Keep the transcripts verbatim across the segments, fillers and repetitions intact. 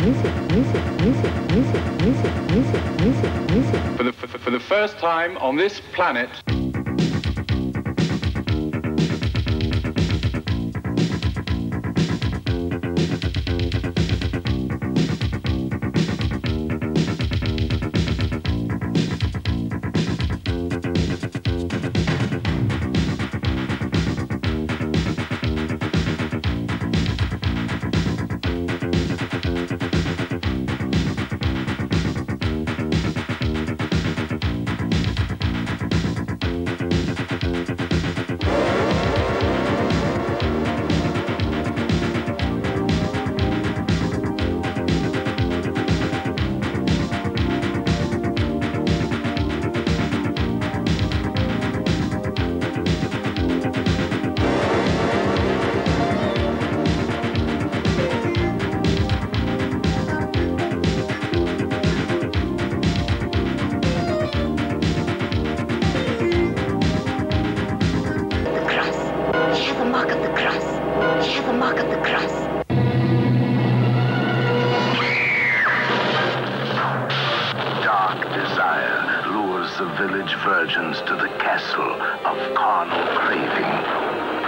music, music, music, music, music, music, music, music. For the, for, for the first time on this planet. The village virgins to the castle of carnal craving.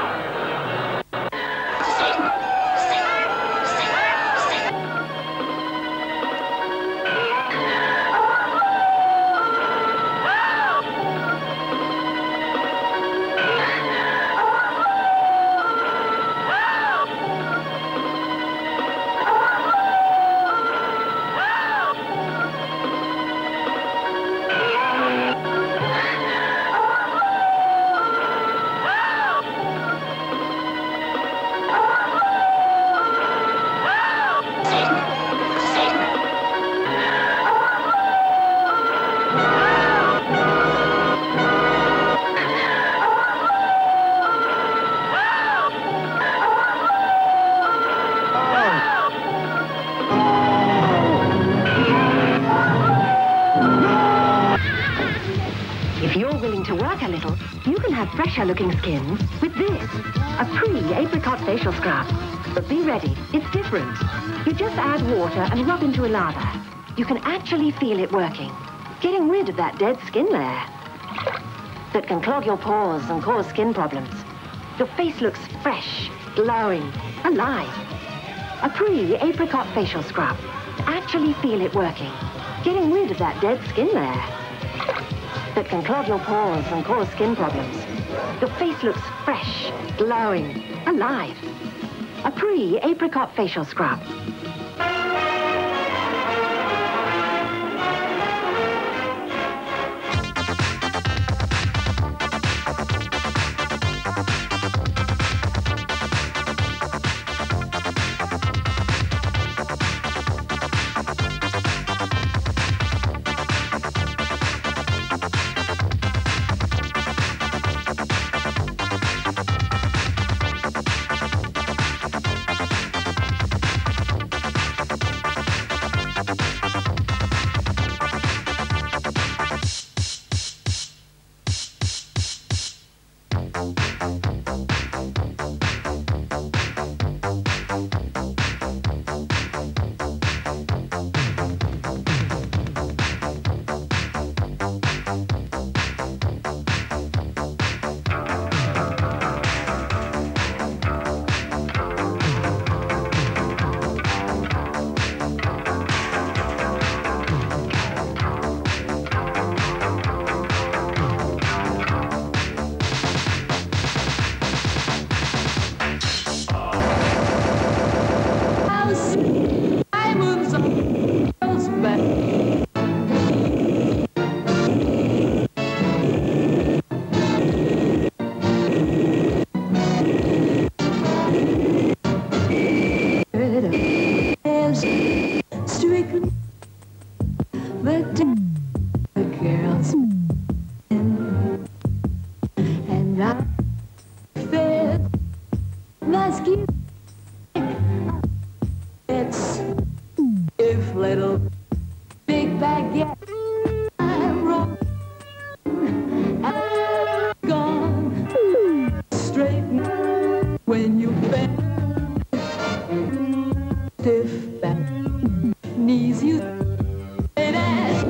If you're willing to work a little, you can have fresher looking skin with this, a pre-apricot facial scrub. But be ready, it's different. You just add water and rub into a lather. You can actually feel it working, getting rid of that dead skin layer that can clog your pores and cause skin problems. Your face looks fresh, glowing, alive. A pre-apricot facial scrub. Actually feel it working, getting rid of that dead skin layer that can clog your pores and cause skin problems. Your face looks fresh, glowing, alive. A pre-apricot facial scrub. It's if little big baguette I'm wrong I'm gone straight when you bend stiff back Knees you and ass.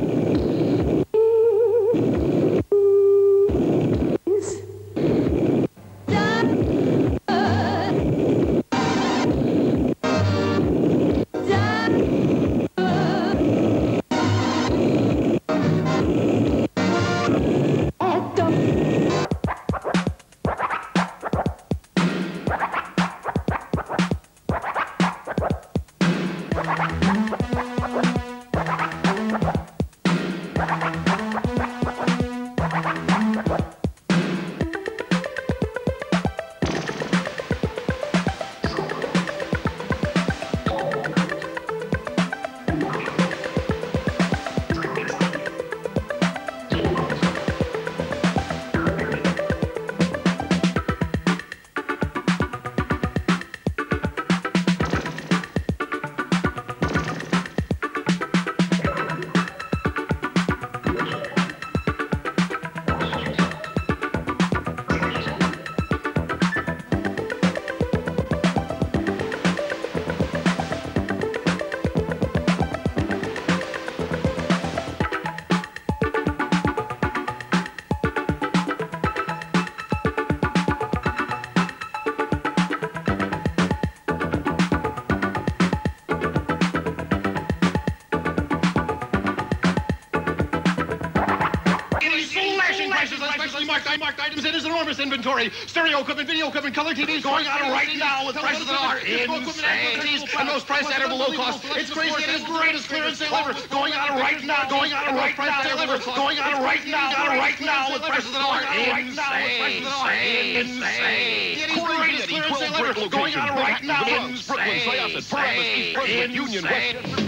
Marked items in his enormous inventory. Stereo equipment, video equipment, color T Vs going on right now with prices that are insane. And most price at low cost. It's crazy. It is the greatest clearance sale ever. Going on right now. Going on right now. Going on right now. Right now with prices that are insane. Insane. It is the greatest clearance sale ever. Going on right now. Brooklyn, Syosset, Paramus, East Brunswick, Union, West.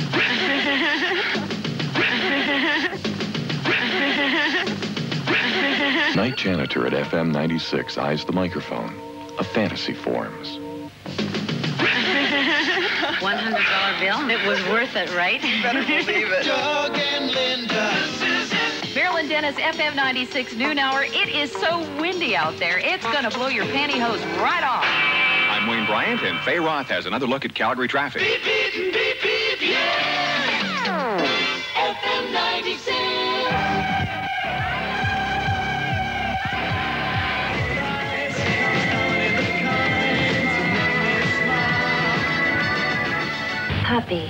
Night janitor at F M ninety-six eyes the microphone. A fantasy forms. one hundred dollar bill? It was worth it, right? You better believe it. Doug and Linda. Marilyn Dennis, F M ninety-six noon hour. It is so windy out there, it's going to blow your pantyhose right off. I'm Wayne Bryant, and Faye Roth has another look at Calgary traffic. Beep, beep, beep, beep, yeah! F M ninety-six. Puppies.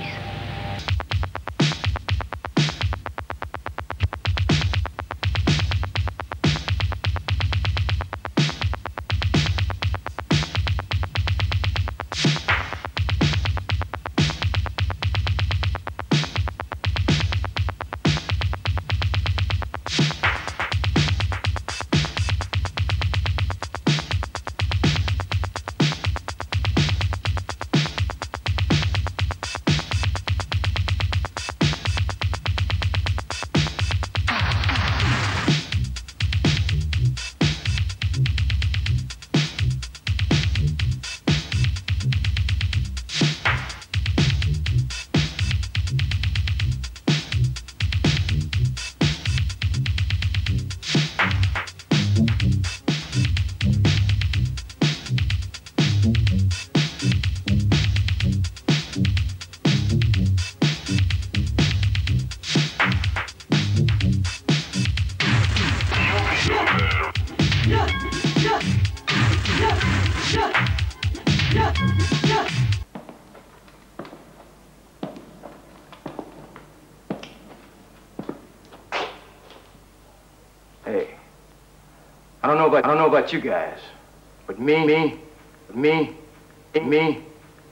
Hey, I don't know about I don't know about you guys, but me, me, me, me.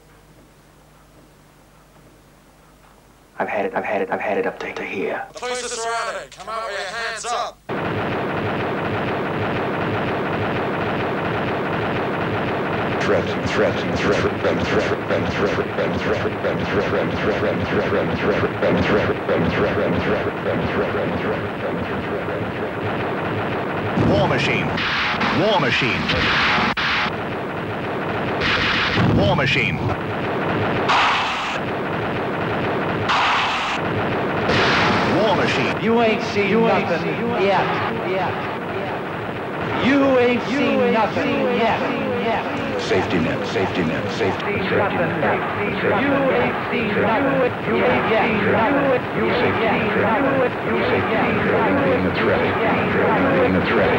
I've had it. I've had it. I've had it up to, to here. The place is surrounded. Come out with your hands up. Threat, threat, threat, threat, threat, threat, threat, threat, threat, threat, threat, War Machine. War Machine. War Machine. War Machine. You ain't seen you nothing yet. Yet. You ain't seen nothing yet. Yet. safety net, safety net, safety, safety net. U H C, U H C, U H C, U H C, being a threat, being a threat.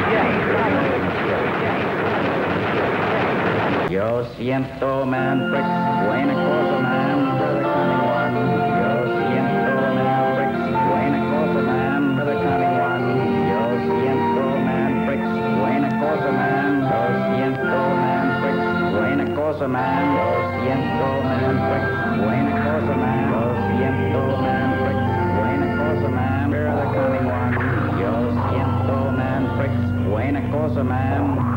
Yo siento, man, bricks, buena cosa, man, brother coming one. Yo siento, man, bricks, buena cosa, man, brother coming one. Yo siento, man, bricks, buena cosa, man. Yo siento, man, bricks, buena cosa, man. Yo siento, man, bricks, buena cosa, man. Yo siento, man, bricks, buena cosa, man, brother coming one. Yo siento, man, bricks, buena cosa, man.